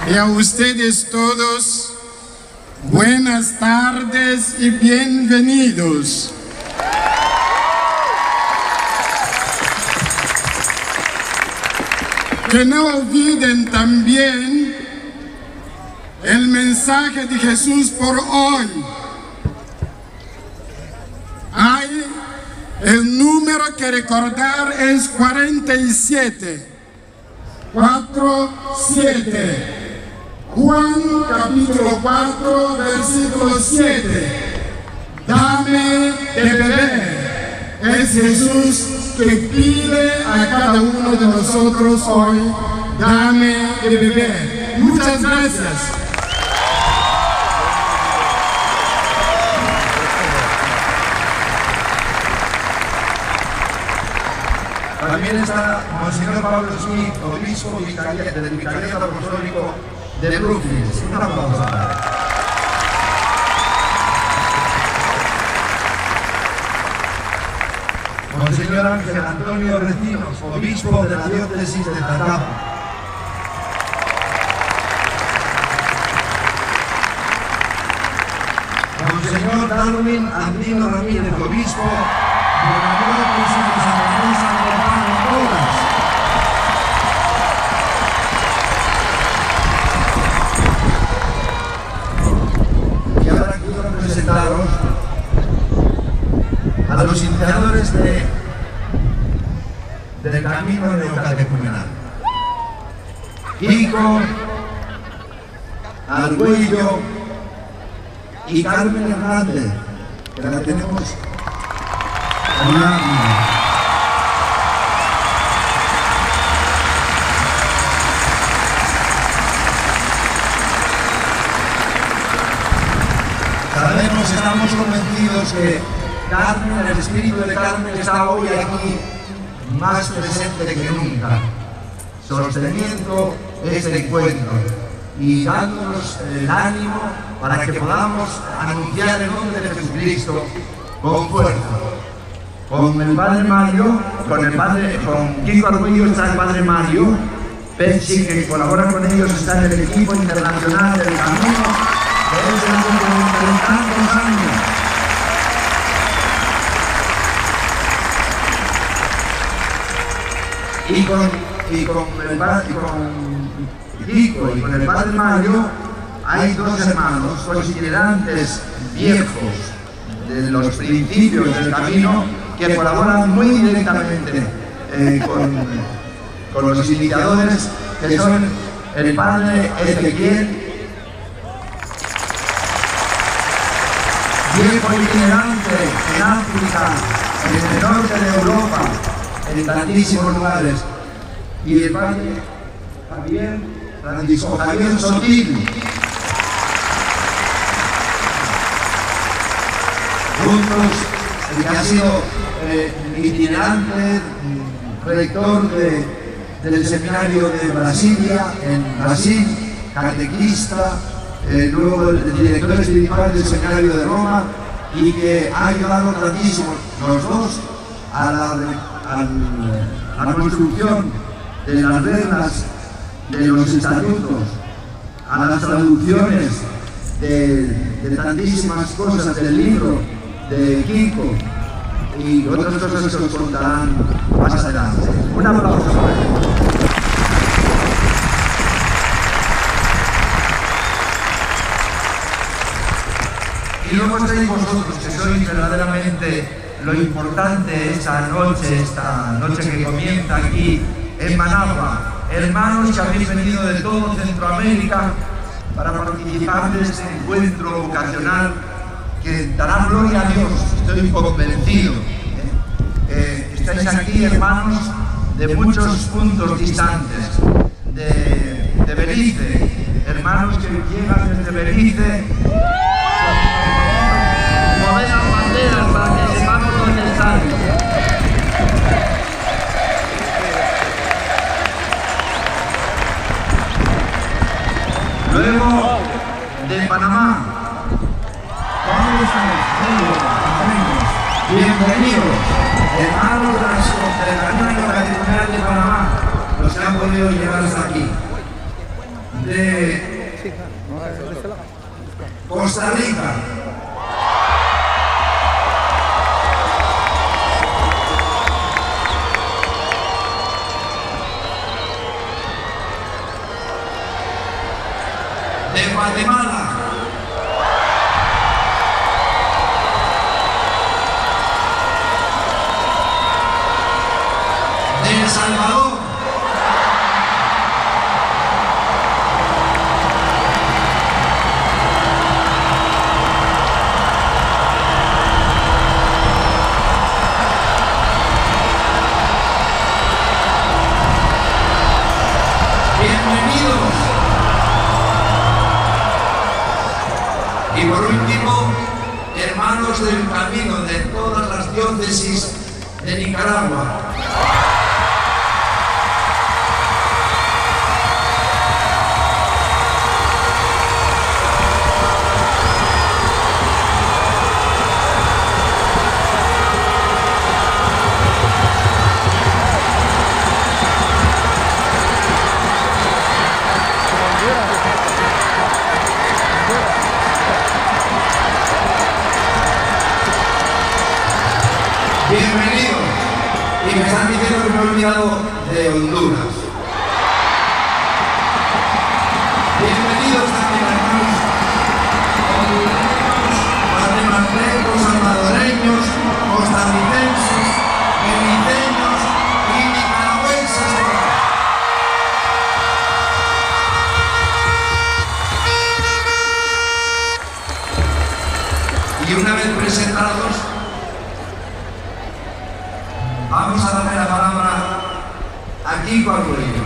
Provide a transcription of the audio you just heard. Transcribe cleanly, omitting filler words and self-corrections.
Y a ustedes todos, buenas tardes y bienvenidos. Que no olviden también el mensaje de Jesús por hoy. El número que recordar es 47. 47. Juan capítulo 4, versículo 7. Dame de beber. Es Jesús que pide a cada uno de nosotros hoy, dame de beber. Muchas gracias. También está Monseñor Pablo Smith, obispo del Vicariato Apostólico de Brookfield. Una aplauso. Monseñor Ángel Antonio Recinos, obispo de la diócesis de Tatapa. Monseñor Darwin Andino Ramírez, obispo de la diócesis de Santa Rosa de Honduras. Y ahora quiero presentaros a los iniciadores del camino neocatecumenal. Kiko, Argüello y Carmen Hernández, que la tenemos allá. Sabemos, estamos convencidos que Carmen, el espíritu de Carmen está hoy aquí más presente que nunca, sosteniendo este encuentro y dándonos el ánimo para que podamos anunciar el nombre de Jesucristo con fuerza. Con el Padre Mario, con Kiko Arguello está el Padre Mario Pensi, que colabora con ellos, está en el equipo internacional del camino desde hace tantos años. Y con Kiko y con el Padre Mario hay dos hermanos considerantes viejos de los principios del camino que colaboran muy directamente con los iniciadores, que son el Padre Ezequiel, viejo itinerante en África, en el norte de Europa, en tantísimos lugares, y el Padre Francisco Javier Sotil, juntos, el que ha sido itinerante, rector del seminario de Brasilia, en Brasil, catequista, luego el director espiritual del seminario de Roma, y que ha ayudado tantísimo, los dos, a la construcción de las reglas de los estatutos, a las traducciones de tantísimas cosas del libro de Kiko y otras cosas que os contarán más adelante. Un aplauso para él. Y luego estáis vosotros, que sois verdaderamente lo importante esta noche que comienza aquí en Managua. Hermanos que habéis venido de todo Centroamérica para participar de este encuentro vocacional que dará gloria a Dios, estoy convencido. Estáis aquí, hermanos, de muchos puntos distantes, de Belice, hermanos que llegan desde Belice. Mover las banderas para que sepamos dónde están. Luego, de Panamá. ¿Dónde están? Bienvenidos, hermanos de la Camino Catecumenal de Panamá, los que han podido llegar hasta aquí. De Guatemala, de El Salvador, bienvenidos. Y por último, hermanos del camino de todas las diócesis de Nicaragua. Bienvenidos. Y me están diciendo que me he olvidado de Honduras. Bienvenidos también, hermanos hondureños, guatemaltecos, salvadoreños, costarricenses, beliceños y nicaragüenses. Y una vez presentados, vamos a darle la palabra a Kiko Arbolino.